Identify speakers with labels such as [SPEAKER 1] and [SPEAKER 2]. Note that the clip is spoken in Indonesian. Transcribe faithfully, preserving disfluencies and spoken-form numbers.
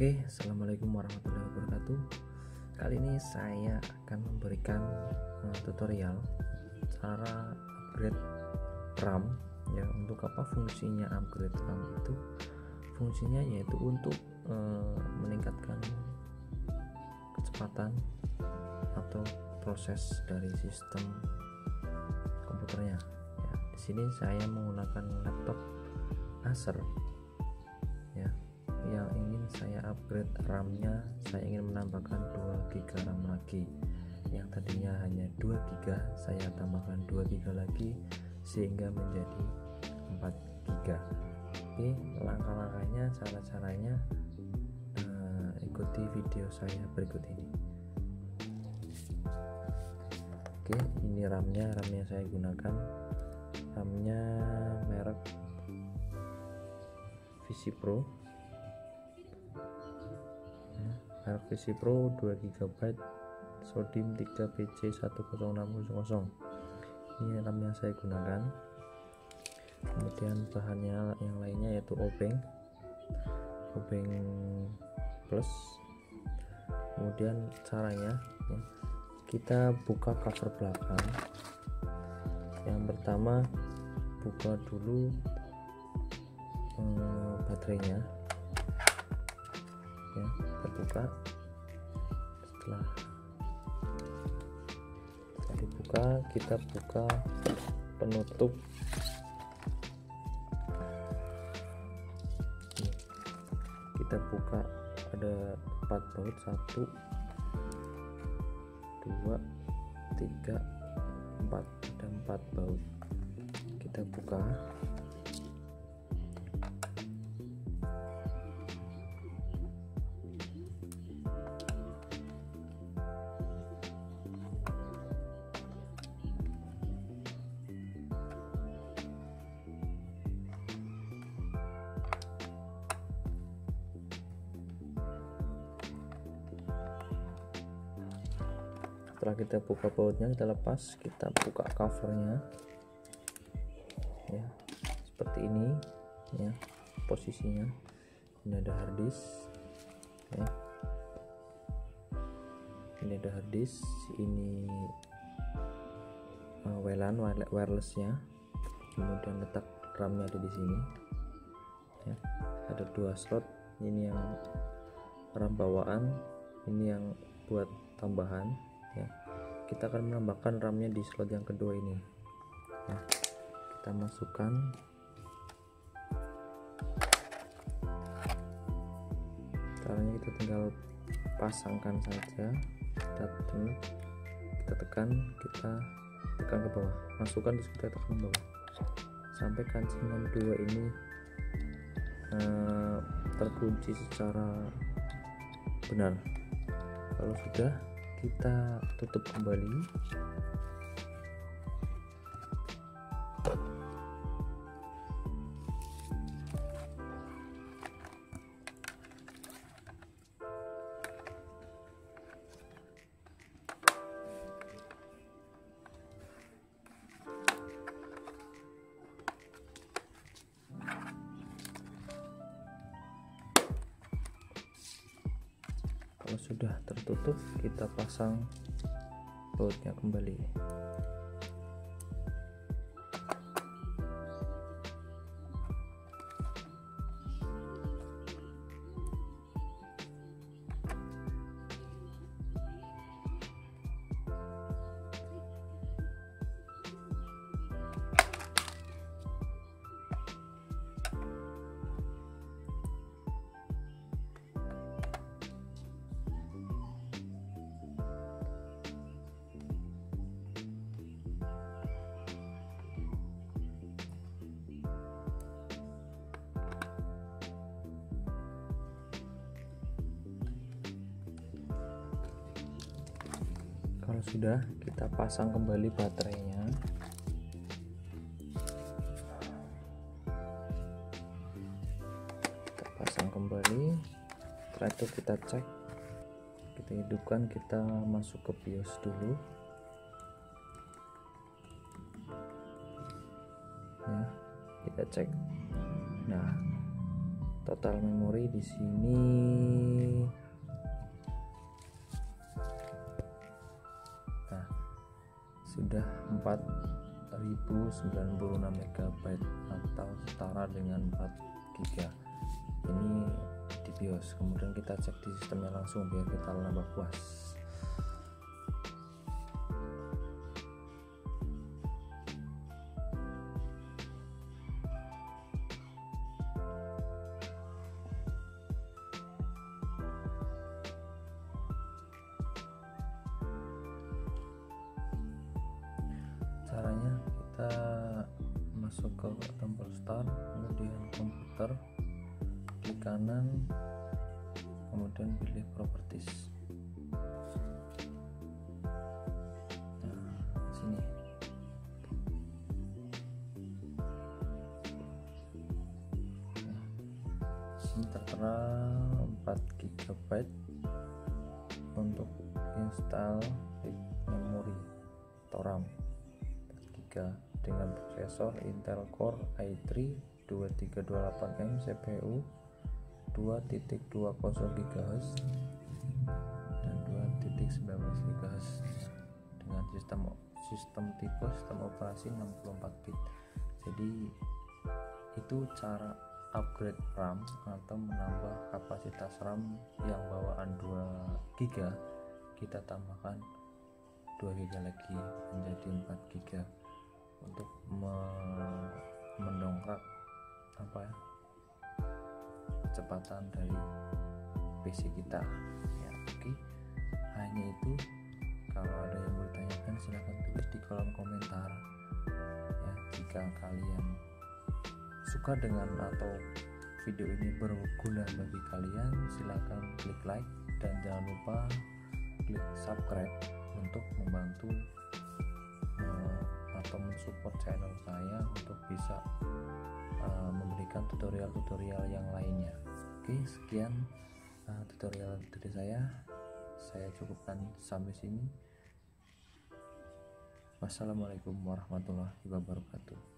[SPEAKER 1] Oke, assalamualaikum warahmatullahi wabarakatuh. Kali ini saya akan memberikan uh, tutorial cara upgrade RAM. Ya, untuk apa fungsinya upgrade RAM itu? Fungsinya yaitu untuk uh, meningkatkan kecepatan atau proses dari sistem komputernya. Ya, di sini saya menggunakan laptop Acer. Ya, yang ingin saya upgrade RAM-nya, saya ingin menambahkan dua giga RAM lagi. Yang tadinya hanya dua giga, saya tambahkan dua giga lagi sehingga menjadi empat giga. Oke, langkah-langkahnya, cara-caranya uh, ikuti video saya berikut ini. Oke, ini RAM-nya, RAM yang saya gunakan RAM-nya merek VisiPro. Merek VisiPro dua giga byte Sodium tiga B C satu nol enam nol nol. Ini RAM yang saya gunakan. Kemudian bahannya yang lainnya yaitu obeng obeng plus. Kemudian caranya ya, kita buka cover belakang. Yang pertama, buka dulu hmm, baterainya ya, kita buka. Setelah setelah dibuka, kita buka penutup. Nih, kita buka, ada empat baut, satu dua tiga empat, ada empat baut. Kita buka. Setelah kita buka bautnya, kita lepas, kita buka covernya ya, seperti ini ya posisinya. Ini ada harddisk ya, ini ada harddisk, ini uh, W LAN wirelessnya, kemudian letak RAM-nya ada di sini ya. Ada dua slot, ini yang RAM bawaan, ini yang buat tambahan ya. Kita akan menambahkan RAM-nya di slot yang kedua ini ya. Kita masukkan, caranya kita tinggal pasangkan saja. Kita tekan, kita tekan, kita tekan ke bawah, masukkan, terus kita tekan ke bawah sampai kancingan dua ini uh, terkunci secara benar. Kalau sudah, kita tutup kembali. Kalau sudah tertutup, kita pasang bautnya kembali. Kalau sudah, kita pasang kembali baterainya. Kita pasang kembali. Setelah itu kita cek, kita hidupkan, kita masuk ke BIOS dulu ya, kita cek. Nah, total memori di sini nah sudah empat ribu sembilan puluh enam megabyte atau setara dengan empat giga. Ini di BIOS. Kemudian kita cek di sistemnya langsung biar kita nambah puas. Caranya kita masuk ke tombol start, kemudian komputer, klik kanan, kemudian pilih properties. Nah, sini. Nah, sini tertera empat giga byte untuk install memori atau RAM dengan prosesor Intel Core i tiga dua tiga dua delapan M, C P U dua titik dua nol gigahertz dan dua titik sembilan belas gigahertz dengan sistem sistem tipe sistem operasi enam puluh empat bit. Jadi itu cara upgrade RAM atau menambah kapasitas RAM yang bawaan dua giga, kita tambahkan dua giga lagi menjadi empat giga untuk me- mendongkrak apa ya kecepatan dari P C kita ya. Oke, hanya itu. Kalau ada yang bertanyakan silahkan tulis di kolom komentar ya. Jika kalian suka dengan atau video ini berguna bagi kalian, silahkan klik like dan jangan lupa klik subscribe untuk membantu uh, atau mensupport channel saya untuk bisa uh, memberikan tutorial-tutorial yang lainnya. Oke, sekian uh, tutorial dari saya. Saya cukupkan sampai sini. Wassalamualaikum warahmatullahi wabarakatuh.